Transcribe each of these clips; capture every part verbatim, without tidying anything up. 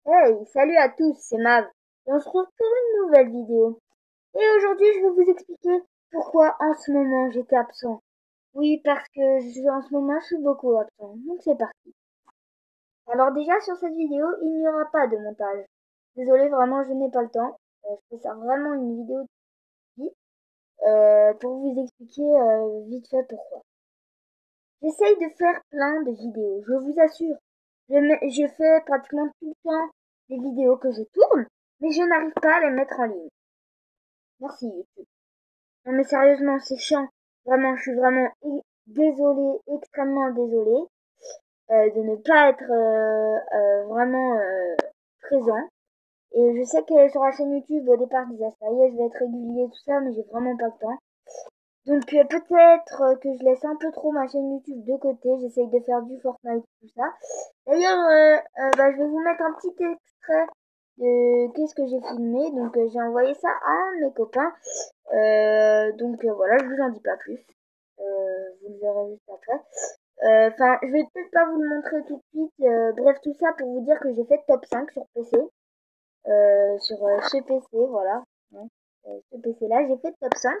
Hey, salut à tous, c'est Mav. Et on se retrouve pour une nouvelle vidéo. Et aujourd'hui, je vais vous expliquer pourquoi en ce moment j'étais absent. Oui, parce que je, en ce moment, je suis beaucoup absent. Donc c'est parti. Alors déjà, sur cette vidéo, il n'y aura pas de montage. Désolé, vraiment, je n'ai pas le temps. Euh, je fais ça vraiment une vidéo de vite, euh, pour vous expliquer euh, vite fait pourquoi. J'essaye de faire plein de vidéos, je vous assure. Je, mets- je fais pratiquement tout le temps des vidéos que je tourne, mais je n'arrive pas à les mettre en ligne. Merci YouTube. Non mais sérieusement, c'est chiant. Vraiment, je suis vraiment é- désolée, extrêmement désolée euh, de ne pas être euh, euh, vraiment euh, présent. Et je sais que sur la chaîne YouTube, au départ, je disais ça y est, je vais être régulier, tout ça, mais j'ai vraiment pas le temps. Donc euh, peut-être euh, que je laisse un peu trop ma chaîne YouTube de côté. J'essaye de faire du Fortnite, tout ça. D'ailleurs, euh, euh, bah, je vais vous mettre un petit extrait de qu'est-ce que j'ai filmé. Donc euh, j'ai envoyé ça à un de mes copains. Euh, donc euh, voilà, je vous en dis pas plus. Euh, vous le verrez juste après. Euh, Enfin, je vais peut-être pas vous le montrer tout de suite. Euh, bref, tout ça pour vous dire que j'ai fait top cinq sur P C. Euh, sur euh, chez P C, voilà. Hein, euh, ce P C là, j'ai fait top cinq.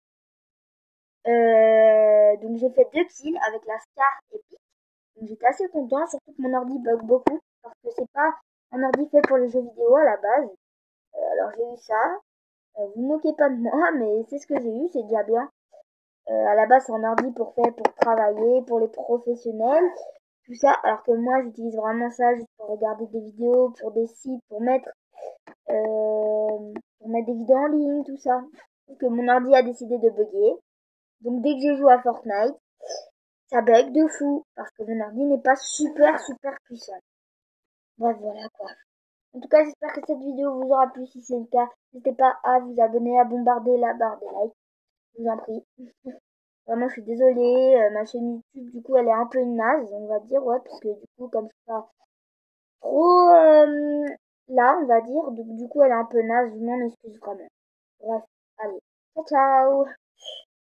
Euh, donc j'ai fait deux kills avec la Scar Epic. Donc j'étais assez content, surtout que mon ordi bug beaucoup parce que c'est pas un ordi fait pour les jeux vidéo à la base. Euh, alors j'ai eu ça. Euh, vous moquez pas de moi, mais c'est ce que j'ai eu, c'est déjà bien. Euh, à la base c'est un ordi pour faire pour travailler, pour les professionnels, tout ça. Alors que moi j'utilise vraiment ça juste pour regarder des vidéos, pour des sites, pour mettre euh, pour mettre des vidéos en ligne, tout ça. Donc euh, mon ordi a décidé de bugger. Donc dès que je joue à Fortnite, ça bug de fou parce que mon ordi n'est pas super super puissant. Bref, voilà quoi. En tout cas, j'espère que cette vidéo vous aura plu. Si c'est le cas, n'hésitez pas à vous abonner, à bombarder la barre des likes. Je vous en prie. Vraiment, je suis désolée. euh, ma chaîne YouTube, du coup, elle est un peu naze, on va dire, ouais, parce que du coup, comme je suis pas trop euh, là, on va dire, donc du coup, elle est un peu naze. Je m'en excuse vraiment. Bref, allez. Ciao, ciao.